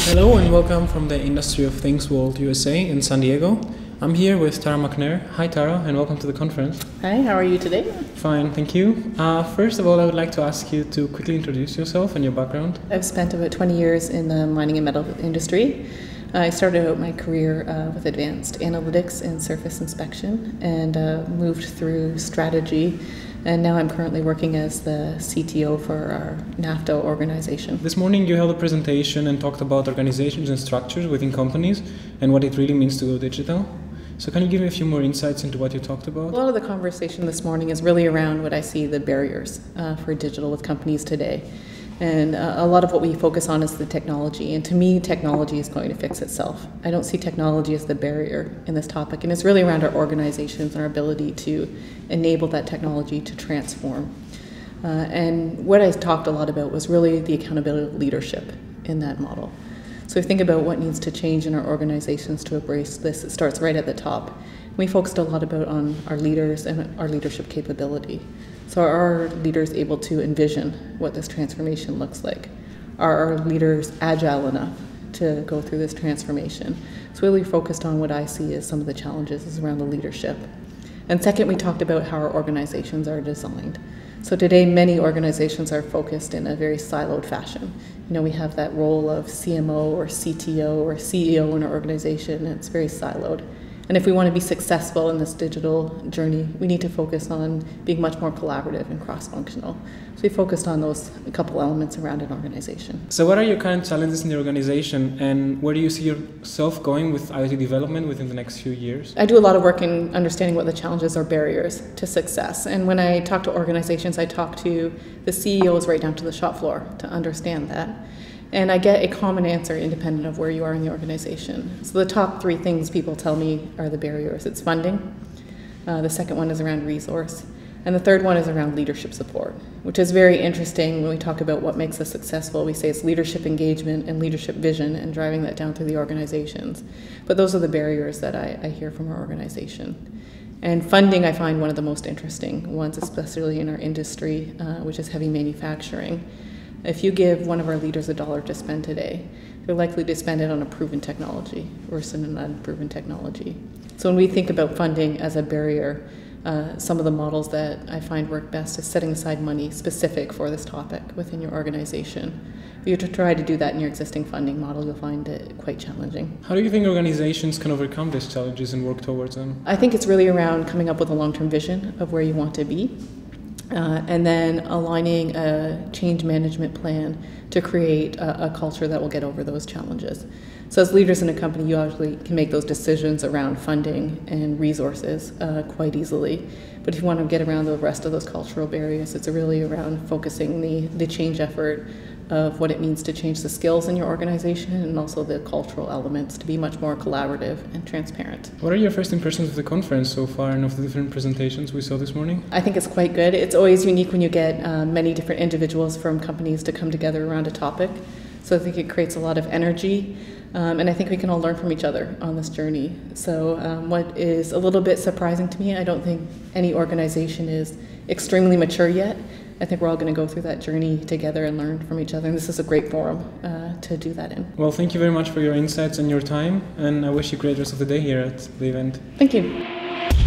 Hello and welcome from the Industry of Things World USA in San Diego. I'm here with Tara McNair. Hi Tara, and welcome to the conference. Hi, how are you today? Fine, thank you. First of all, I would like to ask you to quickly introduce yourself and your background. I've spent about 20 years in the mining and metal industry. I started out my career with advanced analytics and surface inspection and moved through strategy. And now I'm currently working as the CTO for our NAFTA organization. This morning you held a presentation and talked about organizations and structures within companies and what it really means to go digital. So can you give me a few more insights into what you talked about? A lot of the conversation this morning is really around what I see the barriers for digital with companies today. And a lot of what we focus on is the technology. And to me, technology is going to fix itself. I don't see technology as the barrier in this topic. And it's really around our organizations and our ability to enable that technology to transform. And what I talked a lot about was really the accountability of leadership in that model. So if you think about what needs to change in our organizations to embrace this, it starts right at the top. We focused a lot on our leaders and our leadership capability. So are our leaders able to envision what this transformation looks like? Are our leaders agile enough to go through this transformation? So really focused on what I see as some of the challenges is around the leadership. And second, we talked about how our organizations are designed. So today, many organizations are focused in a very siloed fashion. You know, we have that role of CMO or CTO or CEO in our organization, and it's very siloed. And if we want to be successful in this digital journey, we need to focus on being much more collaborative and cross-functional. So we focused on those couple elements around an organization. So what are your current challenges in the organization, and where do you see yourself going with IoT development within the next few years? I do a lot of work in understanding what the challenges or barriers to success. And when I talk to organizations, I talk to the CEOs right down to the shop floor to understand that. And I get a common answer independent of where you are in the organization. So the top three things people tell me are the barriers. It's funding. The second one is around resource. And the third one is around leadership support, which is very interesting when we talk about what makes us successful. We say it's leadership engagement and leadership vision and driving that down through the organizations. But those are the barriers that I hear from our organization. And funding I find one of the most interesting ones, especially in our industry, which is heavy manufacturing. If you give one of our leaders $1 to spend today, they're likely to spend it on a proven technology versus an unproven technology. So when we think about funding as a barrier, some of the models that I find work best is setting aside money specific for this topic within your organization. If you try to do that in your existing funding model, you'll find it quite challenging. How do you think organizations can overcome these challenges and work towards them? I think it's really around coming up with a long-term vision of where you want to be. And then aligning a change management plan to create a culture that will get over those challenges. So as leaders in a company, you actually can make those decisions around funding and resources quite easily. But if you want to get around the rest of those cultural barriers, it's really around focusing the change effort of what it means to change the skills in your organization and also the cultural elements to be much more collaborative and transparent. What are your first impressions of the conference so far and of the different presentations we saw this morning? I think it's quite good. It's always unique when you get many different individuals from companies to come together around a topic. So I think it creates a lot of energy. And I think we can all learn from each other on this journey. So what is a little bit surprising to me, I don't think any organization is extremely mature yet. I think we're all going to go through that journey together and learn from each other. And this is a great forum to do that in. Well, thank you very much for your insights and your time. And I wish you a great rest of the day here at the event. Thank you.